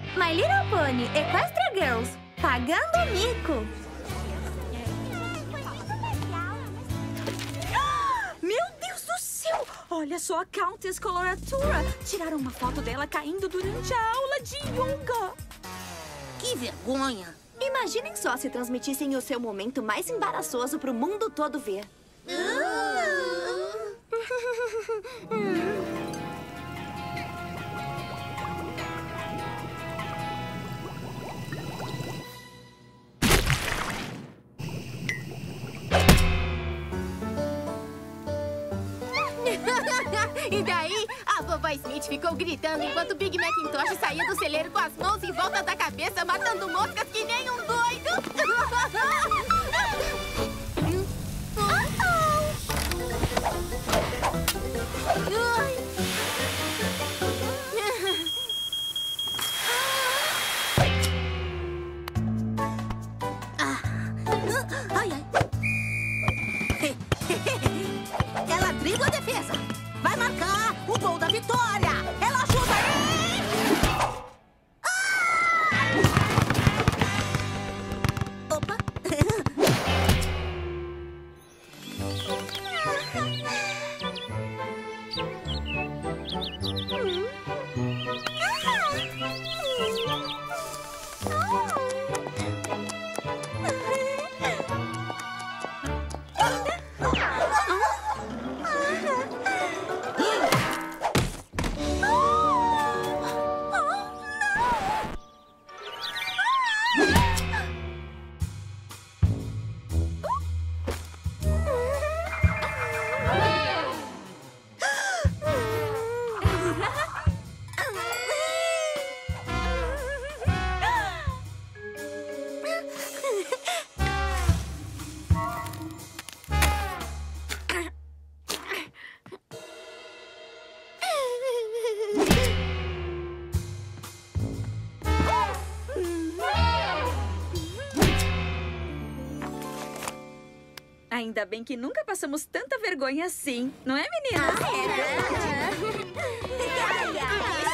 My Little Pony, Equestria Girls, pagando o mico. Meu Deus do céu! Olha só a Countess Coloratura. Tiraram uma foto dela caindo durante a aula de yoga. Que vergonha! Imaginem só se transmitissem o seu momento mais embaraçoso pro mundo todo ver. E daí, a vovó Smith ficou gritando enquanto Big Macintosh saía do celeiro com as mãos em volta da cabeça, matando moscas que nem um doido. Ai, ai. Ela dribla a defesa. Vai marcar o gol da vitória. Ela chuta aí. Opa. Ainda bem que nunca passamos tanta vergonha assim, não é, meninas? É verdade.